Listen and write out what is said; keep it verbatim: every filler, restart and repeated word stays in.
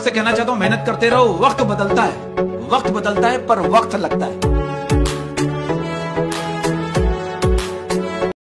आपसे कहना चाहता हूँ, मेहनत करते रहो। वक्त बदलता है, वक्त बदलता है पर वक्त लगता है।